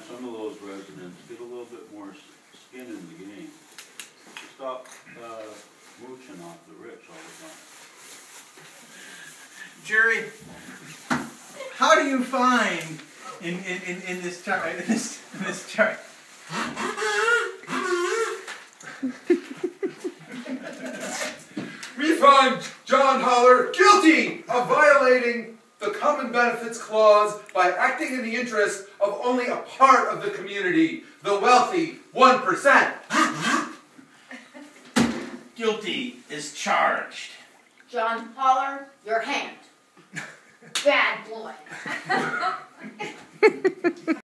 some of those residents get a little bit more skin in the game. Stop mooching off the rich all the time. Jerry, how do you find in this chart in this chart? We find John Holler guilty of violating the Common Benefits Clause by acting in the interest of only a part of the community, the wealthy 1%. Guilty is charged. John Holler, your hand. Bad boy.